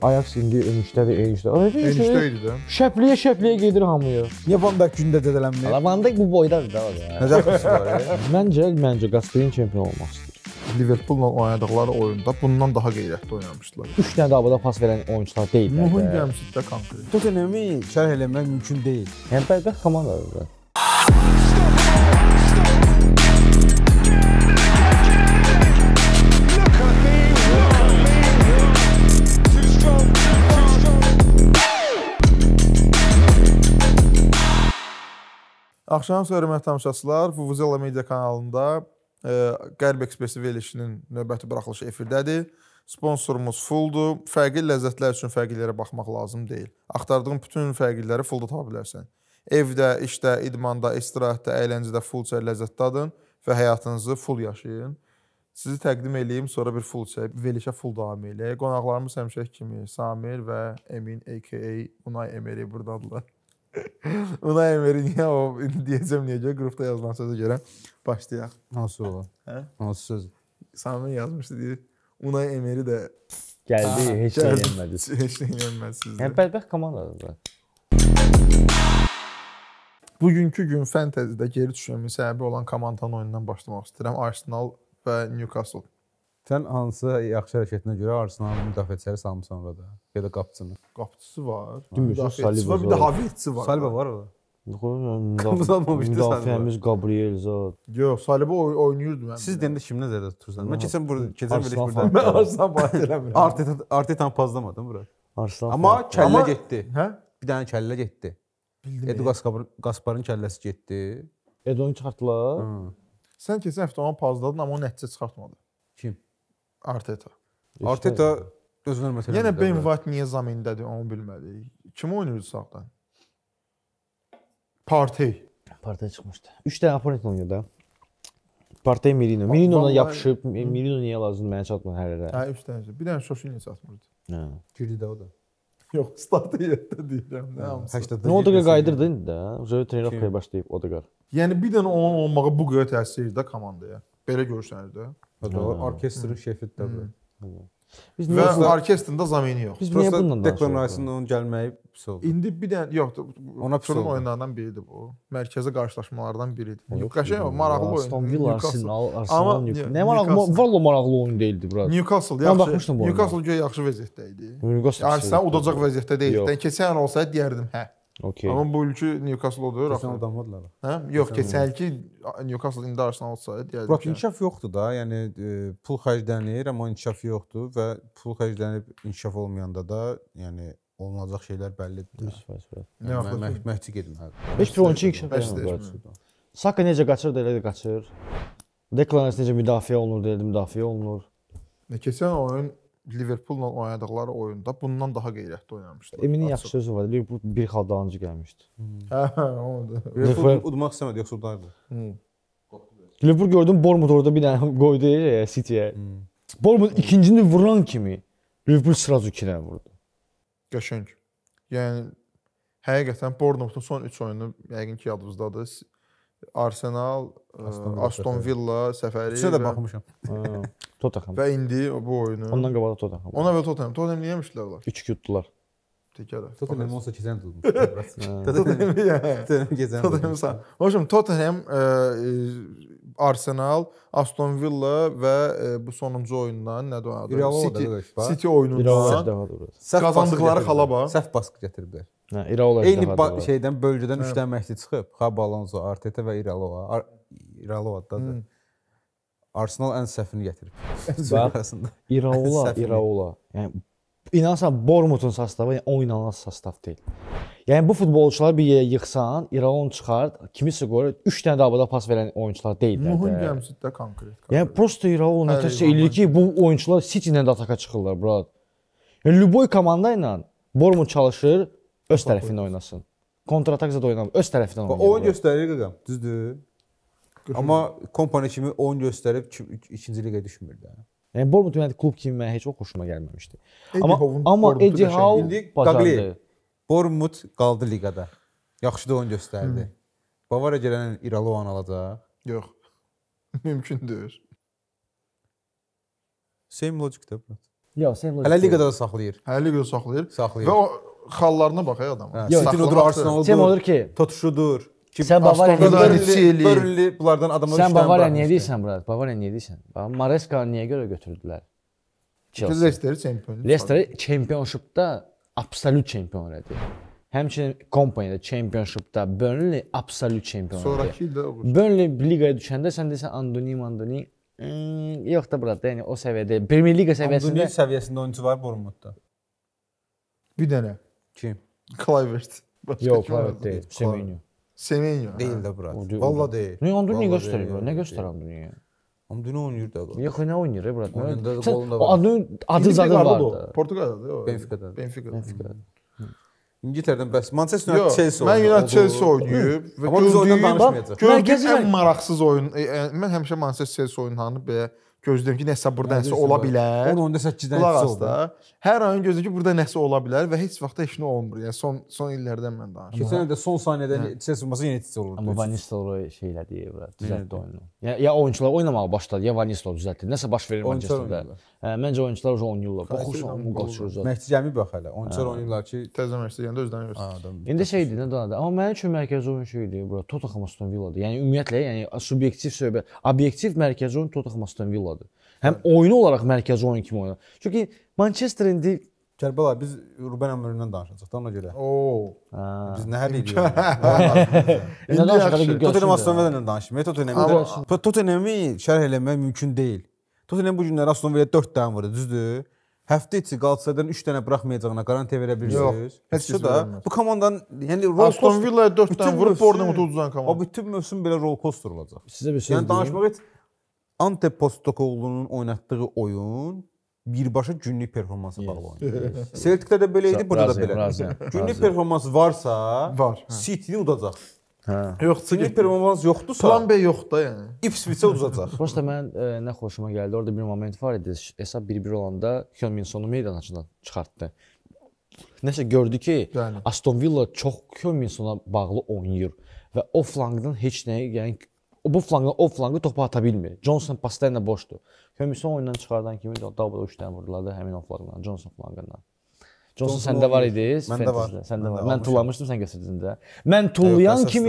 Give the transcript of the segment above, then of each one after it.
Ajax indi enişdədir, enişdə. Enişdə idi də. Şəpliyə gedir hamıya. Niyə Van Dijk gündə dədələnmir? Van Dijk bu boydadır da o ya. Nə dəxlisi var? Məncə Gasperin çempion olmaq istəyir. Liverpool'la oynadıkları oyunda bundan daha qeyrətli oynamışdılar. 3 dənə də abada pas verən oyunçular deyillər. Nuhun gəmsizdə konkret. Tottenham'i şərh eləmək mümkün deyil. Yəni bədbəxt komandadır. Axşam hörmətli tamaşaçılar, Vuvuzela Media kanalında Qərb Ekspresi verilişinin növbəti buraxılışı efirdədir. Sponsorumuz Fulldur. Fərqli ləzzətlər üçün fərqlilərə baxmaq lazım deyil. Axtardığın bütün fərqliləri Fullda tapa bilərsən. Evdə, işdə, idmanda, istirahətdə, əyləncədə full-çay ləzzət dadın və həyatınızı full yaşayın. Sizi təqdim edeyim, sonra bir full-çay, verilişə full davam eləyək. Qonaqlarımız həmişə kimi Samir və Emin, a.k.a. Unai Emery buradadırlar. Unai Emery niyə o deyəcəm niyə görə qrupda yazılan sözə görə başlayaq. Hansı ola? Hə? Hansı söz? Samir yazmışdı deyir. Unai Emery də Gəldi, heç nə yenmədi. Heç nə yenmədi sizdə. Yəni bədbəxt komandadır. Bugünkü gün fəntezidə geri düşməmin səbəbi olan komandanın oyunundan başlamaq istəyirəm. Arsenal və Newcastle. Sən hansı yaxşı hərəkətinə görə Arsenalın müdafiəçiləri salmısan orada? Ya da qapıcını? Qapıcısı var. Müdafiəçisi Müdafiəçisi var, bir də Havertzi var. Saliba var orada. Müdafiəmiz Gabriel Zat. Yox, Saliba oynayırdı mən. Siz deyəndə kimi nəzərdə tutursan? Mən keçən verilmiş burada. Mən Arsenal bahs eləmirəm. Artetanı pazlamadım bura. Arslan. Amma kəllə getdi. Hə? Bir dənə kəllə getdi. Edu Gasparın kəlləsi getdi. Edonu çıxartdılar. Sən keçən həftə onu pazladın, amma o nəticə çıxartmadı. Kim? Arteta. Arteta özünə hörmət elədi. Yenə Ben White niyə zamindədir, onu bilmədik. Kim oynayırdı sağdan? Partey. Partey çıxmışdı. 3 dənə opponent oynayır da. Partey Merino. Merino-dan yapışıb, Merino niyə lazımdır mənə çatmır hər yerə. Hə, 3 dənə. Bir dənə Şoşinə çatmırdı. Hə. Girdi də o da. Yox, start heyətdə deyirəm. Nə hamısı. 80-də. Nə Odegaard qayıdırdı indi də. Uzaq trenerovkaya başlayıb Odegaard. Yəni bir dənə onun olmağı bu qədər təsir edir də komandaya. Belə görsənir də. Orkestrin şefi də bu. Biz Və orkestrində zameni yox. Biz niyə bundan danışırıq? Declan Rice'ın gəlməyi pis oldu. İndi bir dənə yox, Ona pis oldu. oyunlardan biridir bu. Mərkəzi qarşılaşmalardan biridir. Qəşəng maraqlı oyun. Aston Villa, Arsenal, Newcastle. Nə Newcastle- maraqlı, valla maraqlı oyun değildi bura. Newcastle Ben yaxşı. baxmışdım bu oyuna. Newcastle göyə yaxşı vəziyyətdə idi. Newcastle Arsenal udacaq vəziyyətdə deyil. Yox. Dən keçən il olsaydı deyərdim hə. Okey. Amma bu ilki Newcastle odur Keçən axı. adamladılar. Hə? Yox, keçən ilki Newcastle indi Arsenal olsaydı deyərdim. Burak ki, inkişaf yoxdur da, yəni pul xərclənir, amma inkişaf yoxdur və pul xərclənib inkişaf olmayanda da, yəni olunacaq şeylər bəllidir. Nə vaxt Məhdud getməlidir. Heç bir oyunçu inkişaf Bəs etmir. Saka necə qaçır da elə də qaçır. Declan Rice necə müdafiə olunur da elə də müdafiə olunur. keçən oyun Liverpool'la oynadıkları oyunda bundan daha qeyrətli oynamışdılar. Eminin yaxşı sözü var. Liverpool bir xal dalınca gəlmişdi. Hə, odur. Liverpool udmaq istəmədi, yoxsa udardı. Liverpool gördüm Bournemouth orada bir dənə qoydu ya City'yə. Bournemouth ikincini vuran kimi Liverpool sırazu 2 dənə vurdu. Qəşəng. Yəni həqiqətən Bournemouthun son 3 oyunu yəqin ki yadınızdadır. Arsenal, Aston Villa səfəri Sizə də baxmışam. Tottenham. və indi bu oyunu. Ondan qabaq Tottenham. Ona və Tottenham. Tottenham niyə yemişdilər onlar? 3 yutdular. Təkədə. Tottenham olsa keçən tutmuş. Tottenham keçən. Tottenham sağ. Hoşum Tottenham, Arsenal, Aston Villa və bu sonuncu oyundan nə oynadı? City oyunundan qazandıqları xala bax. Səhv baskı gətiriblər. Hə, İraola Eyni şeydən bölgədən 3 dənə məşqçi çıxıb. Xabi Alonso, Arteta və İraola. Arsenal ən səhvini gətirib. İraola. Yəni inanırsan Bournemouthun sastavı oynanan sastav deyil. Yəni bu futbolçuları bir yerə yığsan, İraonu çıxart, kimisə qoyur, 3 dənə də abada pas verən oyunçular deyillər. Nuhun gəmsizdə konkret. Yəni prosta İraola nəticə eləyir ki, bu oyunçular City-lə də ataka çıxırlar, brat. Yəni Luboy komanda ilə Bournemouth çalışır, öz tərəfindən oynasın. Kontratak zədə oynamır, öz tərəfindən oynayır. Oyun göstərir qaqam, düzdür. Amma kompaniya kimi oyun göstərib ikinci liqaya düşmür də. Yəni Bournemouth ümumiyyətlə klub kimi mənə heç o xoşuma gəlməmişdi. Amma Eddie Howe indi Qaqli Bournemouth qaldı liqada. Yaxşı da oyun göstərdi. Bavariya gələn İralovan alacaq. Yox. Mümkün deyil. Same logic də. Yox, Seymur. Hələ liqada da saxlayır. Hələ görə saxlayır. Saxlayır. Və o xallarına bax ay adam. City-dir, Arsenal-dur. Seymur ki, Tutuşudur. sən Bavariya Burnley bunlardan adamlar sən Bavariya niyə deyirsən bura? Bavariya niyə deyirsən? Bax Maresca niyə görə götürdülər? Leicester çempion. Leicester çempionşipdə absolut çempion idi. Həmçinin kompaniyada çempionşipdə Burnley absolut çempion idi. Sonrakı ildə o. Burnley liqaya düşəndə sən desən Andoni, yox da burada, yəni o səviyyədə, Premier Liqa səviyyəsində. Andoni səviyyəsində oyunçu var Bournemouthda. Bir dənə. Kim? Kluivert. Yox, Kluivert deyil, Semenyo. Semenyo. Deyil də bura. Valla deyil. Nə Andoni göstərir? Nə göstərir Andoni? Andoni oynayır da. Yox, nə oynayır bura? Oyunda qolunda O adı zadı vardı. Portuqaldadır o. Benfica'da. Benfica'da. İngiltərədən bəs Manchester United Chelsea oyunu. Mən United Chelsea oynayıb və amma biz oyundan danışmayacağıq. Gördüyüm ən maraqsız oyun. Mən həmişə Manchester Chelsea oyunlarını belə gözləyirəm ki, nəsə burada nəsə ola bilər. 10-10-da 8-dən heç oldu. Hər oyun gözləyirəm ki, burada nəsə ola bilər və heç vaxt heç nə olmur. Yəni son illərdən mən danışıram. Keçən ildə son saniyədə Chelsea olmasa yenə heç olurdu. Amma Van Nistelrooy şeylə deyir bura, düzəltdi oyunu. Ya oyunçular oynamağa başladı, ya Van Nistelrooy düzəltdi. Nəsə baş verir Manchesterdə. Məncə oyunçular oynayırlar. Baxırsan, qaçırır zət. Məhdəci Cəmi bax hələ. Oyunçular oynayırlar ki, təzə məşqçi gəndə özlərini göstərir. İndi şeydir, nə danışdı. Amma mənim üçün mərkəzi oyun şeydir bura. Tottenham Aston Villadır. Yəni ümumiyyətlə, yəni subyektiv söhbət, obyektiv mərkəzi oyun Tottenham Aston Villadır. Həm oyunu olaraq mərkəzi oyun kimi oynayır. Çünki Manchester indi Kərbəla biz Ruben Amorimdən danışacağıq da ona görə. Biz nə həll edirik? Tottenham Aston Villa-dan danışırıq. Tottenhamı şərh eləmək mümkün deyil. Tottenham bu günləri Aston Villa 4 dənə vurdu, düzdür? Həftə içi Qalatasaraydan 3 dənə buraxmayacağına garantiya verə bilirsiniz. Heç də bu komandanın yəni Aston Villa 4 dənə vurub Bournemouth uduzan komanda. O bütün mövsüm belə roller coaster olacaq. Sizə bir söz deyim. Yəni danışmaq heç Ante Postecoglunun oynatdığı oyun birbaşa günlük performansa bağlı oyun. Celtic-də də belə idi, burada da belə. Günlük performans varsa, City-ni udacaq. Yox, günlük performans yoxdursa, plan B yoxdur da yəni. Ipswich-ə udacaq. Prosta mən nə xoşuma gəldi. Orada bir moment var idi. Hesab 1-1 olanda Heung-min-sonu meydançadan çıxartdı. Nəsə gördü ki, Aston Villa çox Heung-min-sona bağlı oynayır və o flanqdan heç nəyi, yəni bu flanqdan o flanqı topu ata bilmir. Johnson paslarla boşdur. Heung-min-son oyundan çıxardan kimi double 3 dənə vurdular da həmin o flanqdan, Johnson flanqından. Johnson səndə var idi, məndə var. Səndə var. Mən tullamışdım, sən göstərdin də. Mən tullayan kimi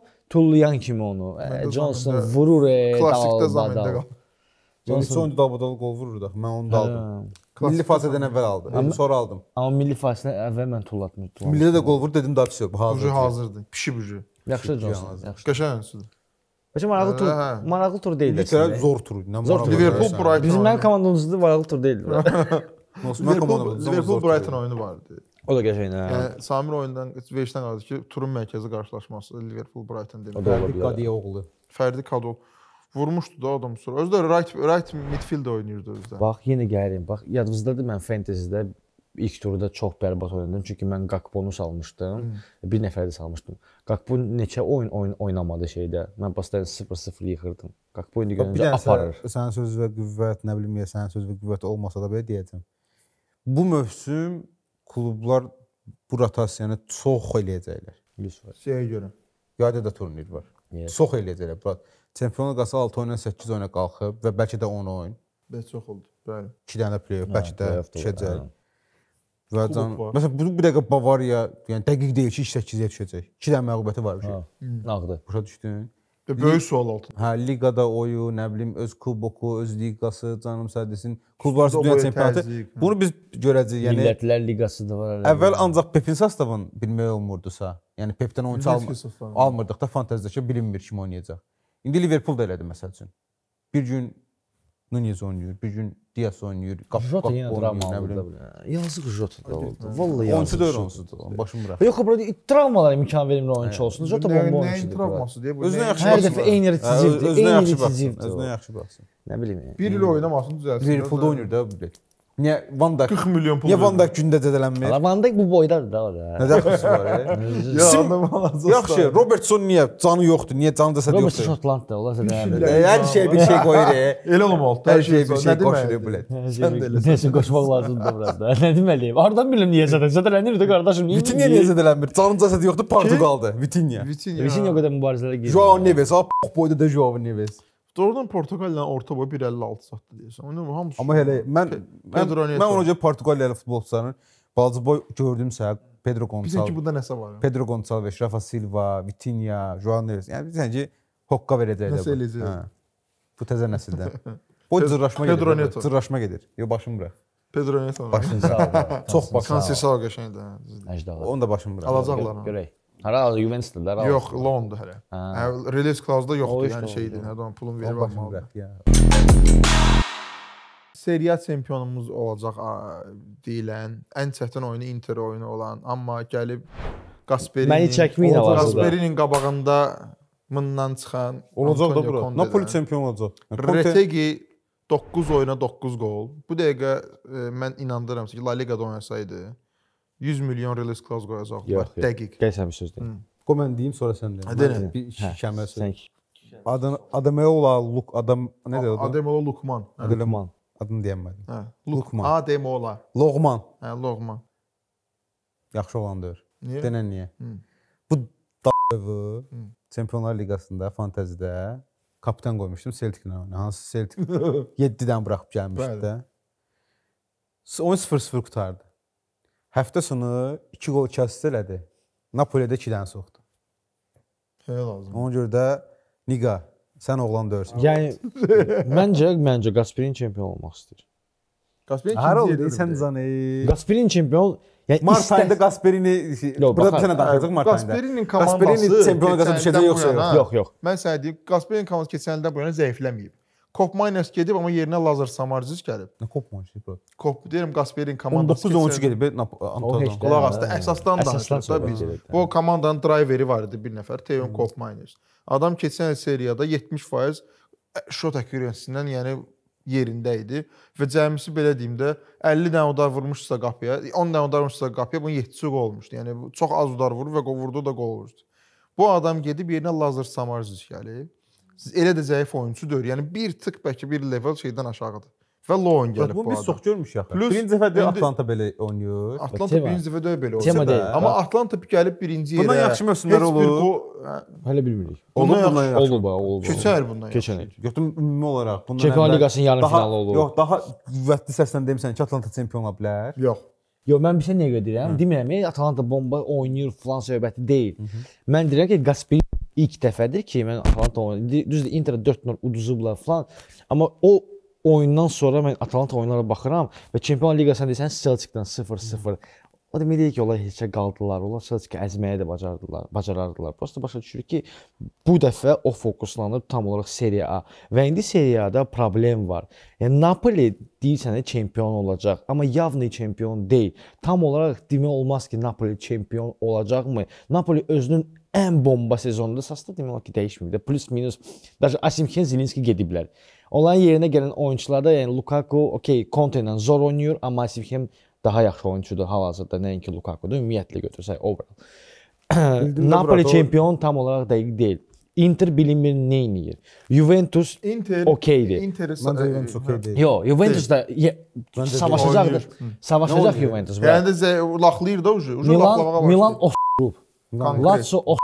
onu, Johnson vurur, klassikdə zamanda qaldı. Johnson oyunda dalbadal gol vurur da. Mən onu da aldım. Milli fasilədən əvvəl aldım. Sonra aldım. Amma milli fasilədən əvvəl mən tullatmışdım. Millidə də gol vur dedim da pis yox. Bu hazırdı. Pişi bucu. Yaxşı Johnson. Qəşəng oyunçudur. Bəlkə maraqlı tur deyil. Literally zor tur. Liverpool Brighton. Bizim mənim komandamızda maraqlı tur deyildi. Liverpool Brighton oyunu vardı. O da qəşəng. Yəni Samir oyundan veşdən qaldı ki, turun mərkəzi qarşılaşması Liverpool Brighton demək. Fərdi Qadiyoğlu. Fərdi Qadol vurmuşdu da adam sonra. Özü də right midfield oynayırdı özü də. Bax yenə gəlim. Bax yadınızdadır mən fantasy'də ilk turda çox bərbad oynadım. Çünki mən Gakponu salmışdım. Bir nəfər də salmışdım. Gakpo neçə oyun oynamadı şeydə. Mən başdan 0-0 yıxırdım. Gakpo indi görüncə aparır. Sənin söz və qüvvət, nə bilim ya, sənin söz və qüvvət olmasa da belə deyəcəm. Bu mövsüm klublar bu rotasiyanı çox eləyəcəklər. Şeyə görə. Yadədə turnir var. Çox eləyəcəklər. Çempionlar qası 6 oyundan 8 oyuna qalxıb və bəlkə də 10 oyun. Bəlkə çox oldu. Bəli. 2 dənə play-off, bəlkə də düşəcək. Və məsələn bu dəqiqə Bavariya, yəni dəqiq deyil ki, 8-yə düşəcək. 2 dənə məğlubiyyəti var bir şey. Nağdı. Başa düşdün? Böyük sual altında. Hə, liqada oyun, nə bilim, öz kuboku, öz liqası, canım sədəsin, klublar dünya çempionatı. Bunu biz görəcəyik. Yəni Millətlər Liqası da var. Əvvəl ancaq Pepin sastavın bilmək olmurdusa, yəni Pepdən oyunçu almırdıq da fantaziyada bilinmir kim oynayacaq. İndi Liverpool da elədi məsəl üçün. Bir gün Nunez oynayır, bir gün Dias oynayır, Jota yenə travmalıdır. Yazıq Jota da oldu. Vallahi yazıq. Oyunçu da onsuzdur, başım bırak. Yox, burada travmalara imkan verilmir oyunçu olsun. Jota bomba oyunçudur. Nəyin travması deyə bu? Özünə yaxşı Hər dəfə eyni retsivdir. Özünə yaxşı baxsın. Nə bilim. Bir il oynamasın düzəlsin. Liverpoolda oynayır da bu. Niyə Van Dijk 40 milyon pul. Niyə Van Dijk gündə zədələnmir? Van Dijk bu boydadır da o da. Nə dəxlisi var? Yaxşı, Robertson niyə canı yoxdur? Niyə canı da yoxdur? Robertson Şotlanddır, ola zədələnmir. Hər şey bir şey qoyur. Elə olmalı. Hər şey bir şey qoşur bu. Sən də elə. Nəsə qoşmaq lazımdır burada. Nə deməliyim? Hardan bilim niyə zədələnir də qardaşım? Vitinha niyə zədələnmir? Canın cəsədi yoxdur, Portugalda. Vitinha o qədər mübarizələrə girdi. Joao Neves, boyda da Joao Neves. Doğrudan Portuqaliyanın orta boyu 1.56 satdı deyəsən. Onun hamısı. Amma elə Pedro Neto. mən ona görə Portuqaliyalı futbolçuların balaca boy gördümsə Pedro Bizimki Gonçalves, burada nəsə var. Pedro Gonçalves, Rafa Silva, Vitinha, João Neves. Yəni bizə ki hokka verəcəklər. Nəsə eləyəcək. Bu təzə nəsildən. Boy zırraşma Pedro gedir. Neto. Zırraşma gedir. Yo başım bura. Pedro Neto. Başın sağ ol. Çox baş. Cancelo qəşəngdir. Əcdalar. Onu da başım bura. Alacaqlar. Görək. Hara Juventus'dalar. Yox, loandır hələ. Release clause-da yoxdur, O yəni işte şeydir. Nədən pulun verib Başım almalı. bura. Ya. Seriya çempionumuz olacaq deyilən, ən çətin oyunu Inter oyunu olan, amma gəlib Məni çəkməyin hal-hazırda. Gasperinin qabağında mından çıxan Olacaq da Antonio bura. Conte'dən. Napoli çempion olacaq. Retegi 9 oyuna 9 gol. Bu dəqiqə mən inandıram ki, La Ligada oynasaydı 100 milyon release clause qoyacaqlar. Yox, Dəqiq. Gəlsən bir söz deyim. Qoy mən deyim sonra sən de. Denə. Bir şəmə söz. Sən Adameola, Adam nə deyir? Ademola Lukman. Lukman. Adını deyəmədim. Hə, Lukman. Ademola. Loğman. Hə, Lukman. Yaxşı olandır. Niyə? Denən niyə? Bu d***ı Çempionlar Liqasında fantazidə kapitan qoymuşdum Celtic-lə. Hansı Celtic 7-dən buraxıb gəlmişdi də. Oyun 0-0 qutardı. Həftə sonu 2 gol kəsd elədi. Napolidə 2-dən soxdu. Şey lazım. Ona görə də Niga, sən oğlan dörsün. Yəni məncə Gasperini çempion olmaq istəyir. Gasperin Hər ikinci oldu yerdə sən bir də. zanı. Gasperini çempion yəni Mart ayında Gasperini burada bir sənə daxiləcək Mart ayında. Gasperinin komandası Gasperini çempion liqasına düşəcək yoxsa yox? yox, yox. Mən sənə deyim, Gasperin komandası keçən ildən bu yana zəifləməyib. Kop Miners gedib, amma yerinə Lazar Samardzic gəlib. Nə kopmamış bro. Kop deyirəm Gasperin komandası 19 oyunçu gedib O heç Antonio. də- Qulaq asdı. Əsasdan Əsasdan danışırıq da sonra biz. gedib. Bu komandanın driveri var idi bir nəfər, Teon Kop Miners. Adam keçən il seriyada 70% shot accuracy-dən, yəni yerində idi və cəmisi belə deyim də 50 dənə udar vurmuşsa qapıya, 10 dənə udar vurmuşsa qapıya, bunun 7-si gol olmuşdu. Yəni bu çox az udar vurur və vurduğu da gol olmuşdu. Bu adam gedib yerinə Lazar Samardzic gəlib. Elə də zəif oyunçu deyil. Yəni bir tık bəlkə bir level şeydən aşağıdır. Və Loan gəlib bu Bu biz adam. çox görmüşük. Plus, Birinci dəfədə indi- Atlanta belə oynayır. Atlanta Tema. birinci dəfə belə Tema olsa deyil. da, amma Atlanta gəlib birinci yerə. Bundan yaxşı mövsümlər olur. Hələ bilmirik. Bundan yaxşı. Olub, olub. Keçən il bundan. Keçən il. Götüm ümumi olaraq bundan Çempionlar əvvəl Liqasının yarım daha- finalı olub. Yox, daha qüvvətli səslə demisən ki, Atlanta çempion ola bilər. Yox. Yox, mən bir şey niyə görə deyirəm? Demirəm, Atalanta bomba oynayır falan söhbəti deyil. Mən deyirəm ki, Gasperi ilk dəfədir ki, mən Atalanta oynayır. Düzdür, Inter 4-0 uduzublar falan. Amma o oyundan sonra mən Atalanta oyunlara baxıram və Çempionlar Liqasında desən Celtic-dən 0-0. O demək deyil ki, onlar heçə qaldılar. Onlar Celtic-i əzməyə də bacarardılar. Prosta başa düşürük ki, bu dəfə o fokuslanıb tam olaraq Serie A. Və indi Serie A-da problem var. Yəni Napoli deyirsən çempion olacaq, amma явный çempion deyil. Tam olaraq demək olmaz ki, Napoli çempion olacaqmı? Napoli özünün ən bomba sezonunda əsasda demək olar ki, dəyişməyib. Plus minus даже Asimxen, Zilinski gediblər. Onların yerinə gələn oyunçular da, yəni Lukaku, okey, Conte ilə zor oynayır, amma Asimxen daha yaxşı oyunçudur hal-hazırda, nəinki Lukaku'dur. Ümumiyyətlə götürsək overall. Napoli çempion tam olaraq dəqiq deyil. Inter bilinmir nə edir. Juventus Inter okeydir. Inter Məncə Juventus okey deyil. Yox, Juventus da savaşacaqdır. Oynayır. Savaşacaq Juventus. Yəni də laxlayır da ucu. Milan o Konkret. Lazio o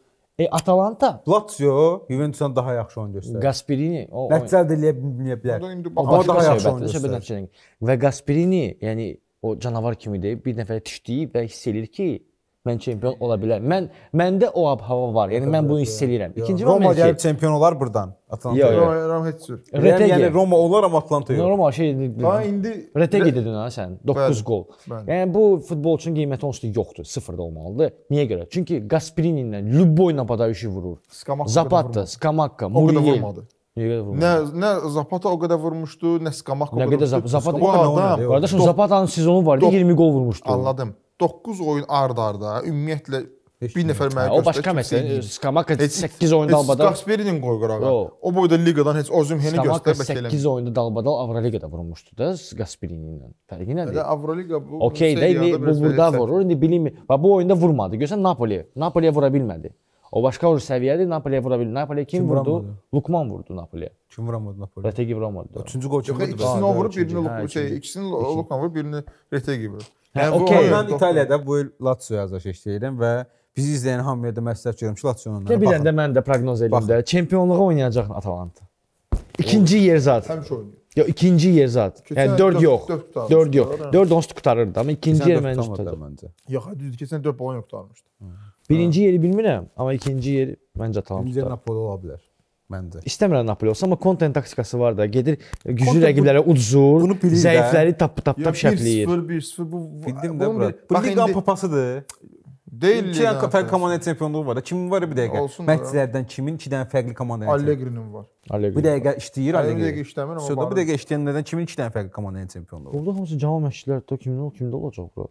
Atalanta Lazio Juventusdan daha yaxşı oyun göstərir. Gasperini o Nəticə əldə eləyə bilər. Amma daha yaxşı oyun söhbətdir, göstərir. söhbət və Gasperini, yəni o canavar kimidir. Bir nəfər tişdiyib və hiss eləyir ki, mən çempion ola bilərəm. Məndə o hava var. Yəni mən bunu hiss eləyirəm. İkinci Roma gəlib ki, çempion olar burdan. Atlanta. Yox, yox. Ram heç cür. Yəni Roma olar amma Atlanta yox. normal şey. Ha indi Retegi dedin ha sən. 9 Bəli, gol. bəli. Yəni bu futbolçunun qiyməti onsuz da yoxdur. Sıfırda olmalıdır. Niyə görə? Çünki Gasperini ilə Luboy ilə Badayuşi vurur. Zapata, Skamakka, o qədər Muriel. vurmadı. Niyə qədər vurmadı? Nə Zapata o qədər vurmuşdu, nə Skamak o Nə qədər qədər vurmuşdu. Zapata. Bu adam Qardaşım Zapata'nın sezonu vardı, 20 gol vurmuşdu. anladım. 9 oyun ard-arda ümumiyyətlə bir nəfər Hə, mənə o başqa məsələ. Skamakka 8 oyunda dalbadal. Gasperinin qoy qırağa. Yox. O boyda liqadan heç Ozimheni Skamakka göstərmək 8 oyunda dalbadal Avroliqada vurmuşdu da Gasperini ilə. Fərqi Elə nədir? Avroliqa bu. Okey də indi bu burada vurur. İndi bilinmir. Və bu oyunda vurmadı. Görsən Napoliyə vura bilmədi. O başqa bir səviyyədir. Napoliyə vura bilmədi. Napoliyə kim vurdu? vuramadı? Lukman vurdu Napoliyə. Kim vuramadı Napoli? Retegi vuramadı. 3-cü gol kim Yox, vurdu? ikisini o vurub, birini hə, ikisini Lukman vurub, birini Retegi vurub. Hə, bu okey. oyun- Mən İtaliyada bu il Lazio yazışı işləyirəm və bizi izləyən hamıya da məsləhət görürəm ki, Lazio-nun Bir dənə də mən də proqnoz edim də. Çempionluğa oynayacaq Atalanta. İkinci yer zat. Həmişə oynayır. Yox, ikinci yer zat. Yəni 4 yox. 4 yox. 4 onsuz qurtarırdı, amma ikinci yer məncə tutacaq. Yox, düzdür, keçən 4 balon yox tutarmışdı. Birinci yeri bilmirəm, amma ikinci yeri məncə tamam Birinci yer tutar. Napoli ola bilər. Məncə. İstəmirəm Napoli olsa, amma kontent taktikası var da. Gedir güclü rəqiblərə udzur, bunu bilir də. zəifləri tap şəkləyir. 1-0 bu Bildim də bura. Bu liqanın papasıdır. deyil. İki dənə fərqli komanda çempionluğu var da. Kimin var bir dəqiqə? Olsun da. Məşqçilərdən kimin 2 dənə fərqli komanda? Allegri'nin var. Bir dəqiqə işləyir Bir Allegri. dəqiqə işləmir amma Sonra var. bir dəqiqə işləyənlərdən kimin 2 dənə fərqli komanda çempionluğu? Burada hamısı cavan məşqçilər də kimdə olacaq bura?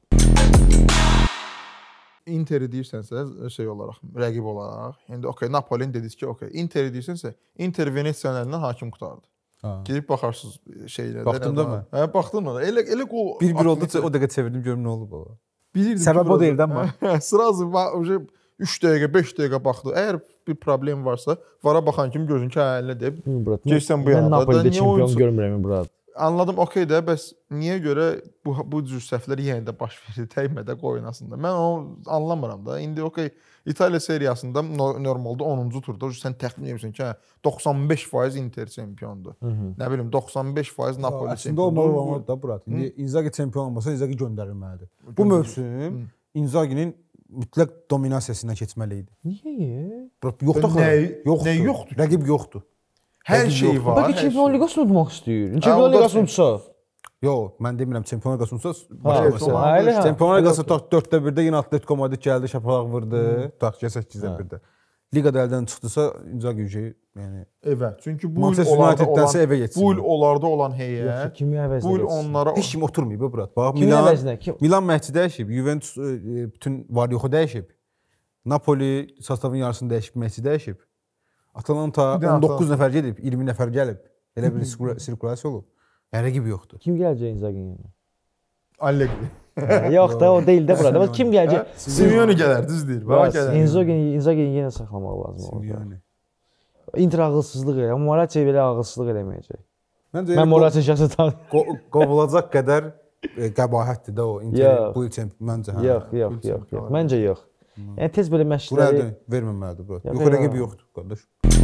Interi deyirsənsə şey olaraq, rəqib olaraq. İndi okey, Napoli'nin dediniz ki, okey. Interi deyirsənsə, Inter Venesiyanın əlindən hakim qurtardı. Gedib baxarsınız şeylərdə. Baxdın da mı? Hə, baxdım da. Elə qol 1-1 oldu, o dəqiqə çevirdim görüm nə olub o. bilirdim. Səbəb o deyil də amma. Sırazı 3 dəqiqə, 5 dəqiqə baxdı. Əgər bir problem varsa, vara baxan kimi gözün ki, əlinə deyib. Keçsən bu yana. Mən Napolidə çempion görmürəm bura. Anladım, okey də, bəs niyə görə bu cür səhvlər yenə də baş verir, təymədə qoyunasında. Mən onu anlamıram da. İndi okey, İtaliya seriyasında normalda 10-cu turda sən təxmin edirsən ki, 95% Inter çempiondur. Nə bilim 95% Napoli Əslində olmalı da bura. İndi Inzaghi çempion olmasa Inzaghi göndərilməlidir. Bu mövsüm Inzaghinin mütləq dominasiyasına keçməli idi. Niyə? Yoxdur. Nə yoxdur? Rəqib yoxdur. Hər şey var. Bəlkə Çempionlar Liqasını udmaq istəyir. Çempionlar Liqasını udsa. Yox, mən demirəm Çempionlar Liqasını udsa Elə hə. Çempionlar Liqası 4-də 1-də yenə Atletico Madrid gəldi, şapalaq vurdu. Tutaq ki 8-də 1-də. Liqada əldən çıxdısa Inzaghi yəni Evet, çünki bu Manchester United-dənsə evə getsin. Bu il onlarda olan heyət kimi əvəzinə bu il getsin. onlara heç kim oturmayıb bura. Bax Kimin əvəzinə? Milan məşqçi dəyişib, Juventus bütün var-yoxu dəyişib. Napoli sastavın yarısını dəyişib, məşqçi dəyişib. Atalanta 19 nəfər gedib, 20 nəfər gəlib. Elə bir sirkulasiya olub. Yəni rəqib yoxdur. Kim gələcək Inzaghi'yə? Allegri. Yox da o deyil də burada. Bax kim gələcək? Simeone gələr, düz deyir. Bax gələr. Inzaghi'ni yenə saxlamaq lazım orada. Inter ağılsızlıq edir. Moraçi belə ağılsızlıq eləməyəcək. Mən Moraçi şəxsən tanıyıram. Qovulacaq qədər qəbahətdir də o Inter bu il çempion məncə. Yox. Məncə yox. Yəni tez belə məşqçiləri verməməlidir bura. Yox rəqib yoxdur qardaş.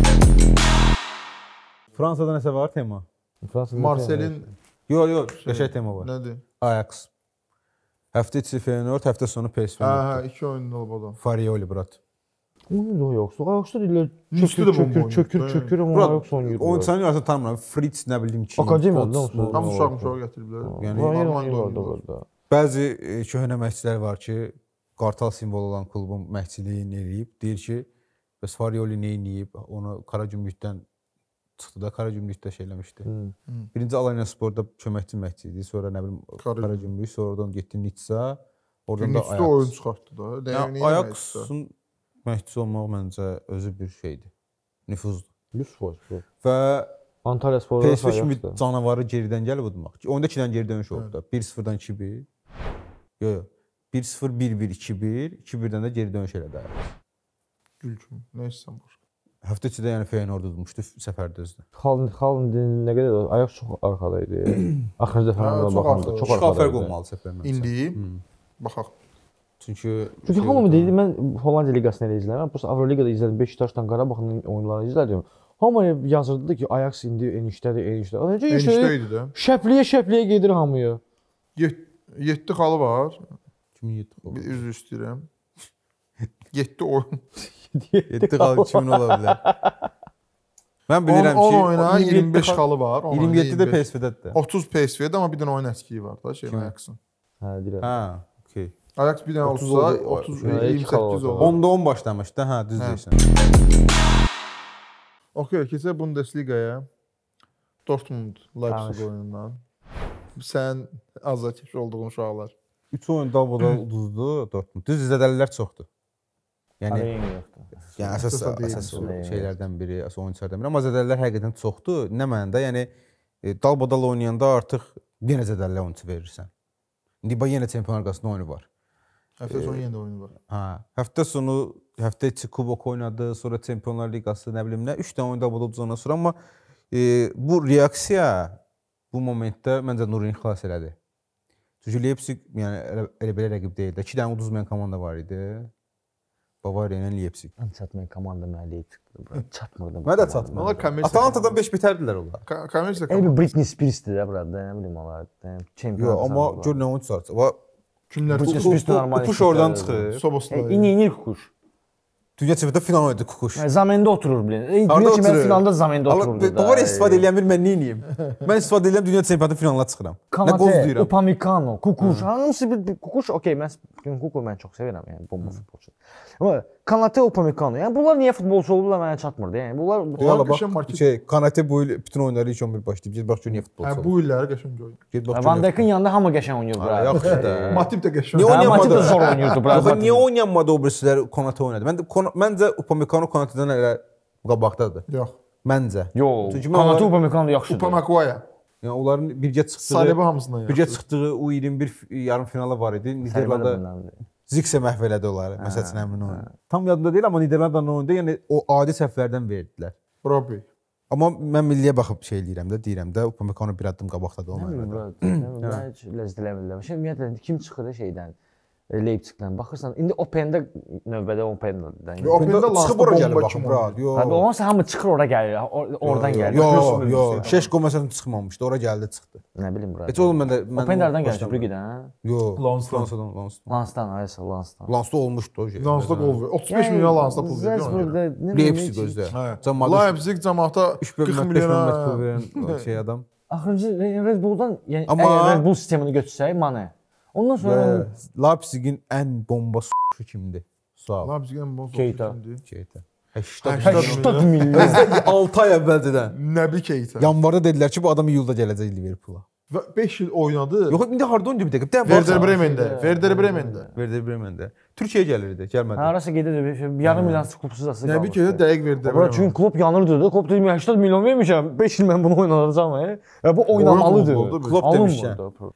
Fransada nəsə var tema? Marselin Yox, qəşəng tema var. Nədir? Ajax. Həftə içi Feyenoord, həftə sonu PSV. Hə, 2 oyun olub o da. Farioli brat. Oyun yoxsa. Ajaxda deyirlər çökür amma Ajax oynayır. Oyunçuların arasında tanımıram. Fritz nə bilim ki. Akademiyada Hamı uşaq gətiriblər. Yəni normal orada. Bəzi köhnə məşqçilər var ki, qartal simvolu olan klubun məşqçiliyini eləyib, deyir ki, bəs Farioli nə edib? Onu Qaragümrükdən çıxdı da Qaragümrükdə şey eləmişdi. Birinci Alanya Sporda köməkçi məşqçi idi, sonra nə bilim Qaragümrük, sonradan getdi Nitsa, oradan da Ajax oyun çıxartdı da. Ajaxın məşqçi olmaq məncə özü bir şeydir. Nüfuzdur. 100%. Və Antalya Sporda PSV kimi canavarı geridən gəlib udmaq. Onda 2-dən geri dönüş oldu da. 1-0-dan 2-1. Yox. 1-0, 1-1, 2-1, 2-1-dən də geri dönüş elədi. Gülçüm, nə istəsən boş. Həftə içində yəni Feyenoord udmuşdu səfərdə özdə. Xalın nə qədər Ajax çox arxada idi. Axırıncı finala baxanda çox arxada. Fərq olmalı səfərlə. İndi baxaq. Çünki hamı deyir, mən Hollandiya liqasını elə izləmirəm. Bu Avroliqada izlədim, Beşiktaşdan Qarabağın oyunlarını izlədim. Hamı yazırdı ki, Ajax indi enişdədir. Enişdə idi də. Şəpliyə gedir hamıya. 7 xalı var. Kimin 7 xalı? Üzr istəyirəm. 7 oyun. 7 xalı kimin ola bilər? Mən bilirəm 10 ki, oyuna 25 xalı var. 27 də PSV-dədir. 30 PSV-də, amma bir dənə oyun əskiyi var da, Ajax'ın. Hə, deyirəm. Hə, okey. Ajax bir dənə olsa 30 28 olur. 10-da 10 başlamışdı. Hə, düz deyirsən. Okey, keçək Bundesliqaya. Dortmund Leipzig oyunundan. Sən azarkeş olduğun uşaqlar. 3 oyun dalbada uduzdu Dortmund. Düz zədəlilər çoxdur. Yəni əsas şeylərdən biri, əsas oyunçulardan biri. Amma zədəlilər həqiqətən çoxdur. Nə mənada? Yəni dalbadal oynayanda artıq yenə zədəllər oyunçu verirsən. İndi bax yenə Çempionlar Liqasının oyunu var. Həftə sonu yenə də oyunu var. Hə, həftə sonu həftə içi kubok oynadı, sonra Çempionlar Liqası, nə bilim nə, 3 dənə oyun dalbadal uduzandan sonra amma bu reaksiya bu momentdə məncə Nurini xilas elədi. Çünki Leipzig yəni elə belə rəqib deyildi. 2 dənə uduzmayan komanda var idi. Bavariya ilə Leipzig. Ən çatmayan komanda mənə Leipzig çatmırdı. Mən də çatmadım. Onlar kommersiya. Atalantadan 5 bitərdilər onlar. Kommersiya. Elə bir Britney Spears-dir də burada, nə bilim onlar. Çempion. Yox, amma gör nə oyunçular. Və Günlər Britney Spears normal. Kukuş oradan çıxır. Soboslar. İnir Kukuş. Dünya çempionatında final oynadı Kukuş. Zamində oturur bilin. Harda Dünya çempionatı oturur? finalında zamində otururdu. Bavariya istifadə edən bir mən nə edeyim? Mən istifadə edirəm dünya çempionatı finalına çıxıram. Nə qoz Kanate, deyirəm. Upamecano, Kukuş. Hamısı bir Kukuş, okey, mən Kukuş mən çox sevirəm, yəni bomba futbolçu. Amma Kanate, Upamecano, yəni bunlar niyə futbolçu oldular mənə çatmırdı. Yəni bunlar Valla qəşəng bax, market- Kanate bu il bütün oyunları ilk 11 başlayıb. Ged bax gör niyə futbolçu Hə oldu. bu illəri qəşəng oyun. Ged bax. Van Dijk'in yanında hamı qəşəng oynayır bura. Yaxşı da. Matip də qəşəng. Niyə Matip oynayamadı? də zor oynayırdı bura. Yox, niyə oynayamadı o birisilər Kanate oynadı? Məncə Upamecano Kanate'dən elə qabaqdadır. Yox. Məncə. Yox, Çünki mən Kanate onlar- Upamecano yaxşıdır. Upamecano. Yəni onların birgə çıxdığı Saliba hamısından yaxşı. birgə çıxdığı U21 yarım finala var idi. Niderlanda Zirkse məhv elədi onları. Məsələn həmin oyun. Tam yadımda deyil amma Niderlandla oyunda yəni o adi səhvlərdən verdilər. Robi. Amma mən milliyə baxıb şey eləyirəm də, deyirəm də Upamecano bir addım qabaqdadır onlardan. Mən heç ləzzət eləmirəm. Şimdi ümumiyyətlə kim çıxır şeydən? Leipzigdən baxırsan, indi Open'də növbədə Open'dən. Open'də çıxıb ora gəlir baxın, brat. Yox. Hadi onsa hamı çıxır ora gəlir, oradan gəlir. Yox, yox. Şeşko məsələn çıxmamışdı, ora gəldi, çıxdı. Nə bilim bura. Heç oğlum mən Open'lərdən gəlir Brüggedən. Yox, Lansdan. Lansdan, aysa Lansdan. Lansda olmuşdu o şey. Lansda qol ver. 35 milyon Lansda pul verdi. Salzburgda nə Leipzig gözlə. Hə. Leipzig cəmaata 40 5 milyona milyon pul verən şey adam. Axırıncı Red Bulldan, yəni Amma- əgər Red Bull sistemini götürsək, Mane. Ondan sonra Leipzigin ən bomba s**ı kimdir? Sual. Leipzigin boz. Keita. Keita. 80 80 milyon. 6 ay əvvəldən. Nəbi Keita. Yanvarda dedilər ki, bu adam iyulda gələcək Liverpoola. Və 5 il oynadı. Yox, indi harda oynadı bir dəqiqə? Werder Bremen'də. Werder Bremen'də. Werder Bremen'də. Türkiyəyə gəlirdi, gəlmədi. Harasa gedirdi, yarım milyon klubsuz asıl. Nəbi Keita dəqiq Werder Bura Bremen. çünki klub yanırdı da. Klub dedi 80 milyon vermişəm. 5 il mən bunu oynadacağam. Ya bu oynamalıdır. oldu, Klopp demişsən. Alınmırdı.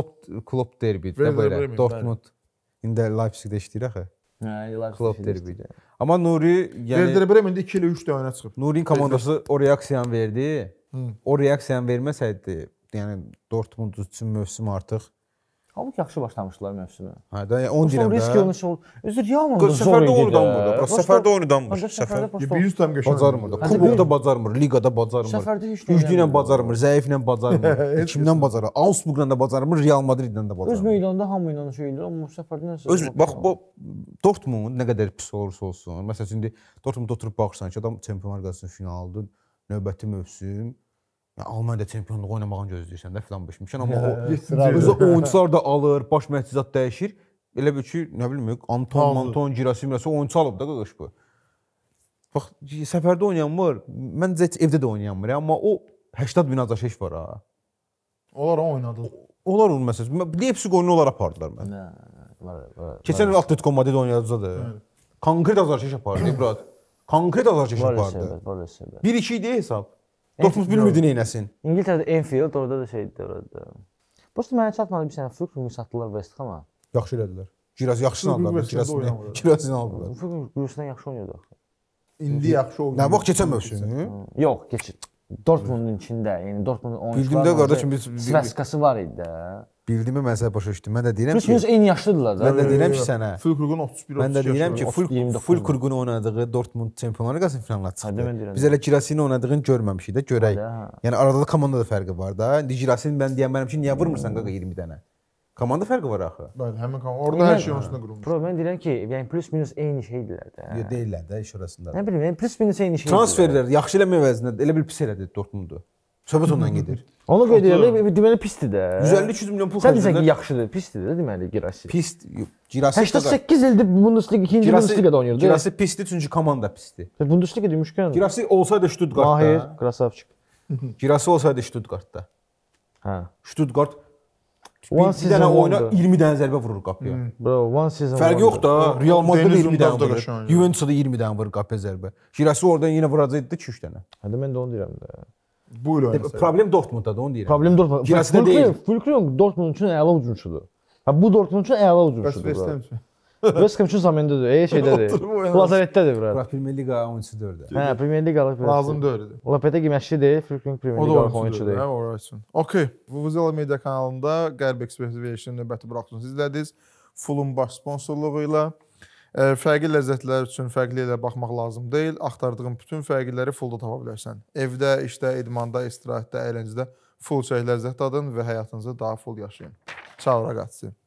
Klopp derbidir də Werder belə. Bremen, Dortmund. İndi Leipzigdə işləyir axı. Hə, Klopp derbidir. Amma Nuri, yəni Werder Bremen'də 2 ilə 3 də oyuna çıxıb. Nuri'nin komandası o reaksiyanı verdi. O reaksiyanı verməsəydi, yəni Dortmund üçün mövsüm artıq. Halbuki yaxşı başlamışdılar mövsümü. Hə də 10 deyirəm də. Risk olmuş oldu. Özür Real'ın da zor Səfərdə idi. oynadan burada. Səfərdə oynadanmır. Səfərdə Bir yüz tam qəşəng. Bacarmır. Kubokda bacarmır, ligada bacarmır. Səfərdə heç nə Güclü ilə oynamır. bacarmır, zəiflə bacarmır. Kimdən bacarır? Augsburgla da bacarmır, Real Madridlə də Öz bacarmır. meydanında hamı ilə şey edir, amma səfərdə nəsə. Öz bax bu Dortmund nə qədər pis olursa olsun. Məsələn indi Dortmund oturub baxırsan ki, adam Çempionlar Liqasının finalında növbəti mövsüm ya Almaniyada çempionluq oynamağını gözləyirsən də filan beşmişən amma o özü oyunçular da alır, baş məşqçi dəyişir. Elə bir ki, nə bilim, Anton, Girassi oyunçu alıb da qış bu. Bax, səfərdə oynayanmır. Məncə heç evdə də oynayanmır, amma o 80 min azarkeş var ha. Onlar oynadı. Onlar onun məsələn, Leipzig oyunu onlar apardılar mən. Keçən il Atletico Madrid oynayacaqdı. Konkret azarkeş apardı, brat. Konkret azarkeş apardı. 1-2 idi hesab. Dortmund bilmirdi neynəsin. İngiltərədə Enfield, orada da şeydir orada. Prosta mənə çatmadı bir sənə Fulham satdılar West Ham-a. Yaxşı elədilər. Girassi yaxşı aldılar. Girassi aldılar. Fulham Brüsseldən yaxşı oynayırdı. İndi yaxşı oldu. Nə vaxt keçən mövsümü? Yox, keçir. Dortmundun içində, yəni Dortmundun oyunçuları. Bildimdə qardaşım biz Sveskası var idi də. bildiyimi mən sənə başa düşdüm. Mən də deyirəm Plus minus ki, eyni yaşlıdırlar da. mən də deyirəm ki sənə. Fulkrug'un 31 Mən də deyirəm ki, 29 Fulkrug'un oynadığı Dortmund Çempionlar Liqasının finalına Hadi çıxdı. mən deyirəm. Biz elə Girassi-nin oynadığını görməmişik də, görək. Hə. Yəni arada da komanda da fərqi var da. İndi Girassi-ni mən deyəmərəm ki, niyə vurmursan qaqa 20 dənə? Komanda fərqi var axı. Bəli, həmin komanda. Orada hər şey onun üstünə qurulmuş. Bro, mən deyirəm ki, yəni plus minus eyni şeydirlər də. Yox, deyirlər də iş orasında. Nə bilim, yəni plus minus eyni şeydir. Transferlər yaxşı eləmə əvəzinə elə bir pis elədi Dortmundu. Söhbət ondan gedir. Onu qeyd edirəm, deməli pisdir də. 150-200 milyon pul Sən desən ki, xərclədilər. yaxşıdır, pisdir də deməli Girassi. Pis Girassi 88 ildir Bundesliga 2-ci Bundesligada oynayırdı. Girassi pisdir çünki komanda pisdir. Bundesliga demişkən. Girassi olsaydı Stuttgartda. Mahir, Krasavçık. Girassi olsaydı Stuttgartda. Hə. Stuttgart One bir season dənə oyuna wonder. 20 dənə zərbə vurur qapıya. Bro, one season. Fərqi yox da. Real Madrid Deniz 20 Undar dənə da vurur. qəşəng. Juventus da 20 dənə vurur qapıya zərbə. Girassi oradan yenə vuracaqdı 2-3 dənə. Hadi mən də onu deyirəm də. Bu il oynasaydı. Problem Dortmunddadır, onu deyirəm. Problem Dortmund. Girassi deyil. Fulkrug Dortmund üçün əla ucunçudur. Ha bu Dortmund üçün əla Bəs ucunçudur. West Ham üçün. West Ham üçün zamindədir. Şeydədir. Oturub oynasın. Lazaretdədir bura. Bura Premier Liqa oyunçusudur da. Hə, Premier Liqalıq bir. Lazım deyildi. Lopetegui məşqçi deyil, Fulkrug Premier O da Liqalıq oyunçudur. oyunçu deyil. Hə, orası. Okay. Vuvuzela Media kanalında Qərb Express verişinin növbəti buraxılışını izlədiniz. Fulham baş sponsorluğu ilə Fərqli ləzzətlər üçün fərqli ilə baxmaq lazım deyil. Axtardığın bütün fərqliləri Fullda tapa bilərsən. Evdə, işdə, idmanda, istirahətdə, əyləncədə full çək ləzzət dadın və həyatınızı daha full yaşayın. Çağıra qaçsın.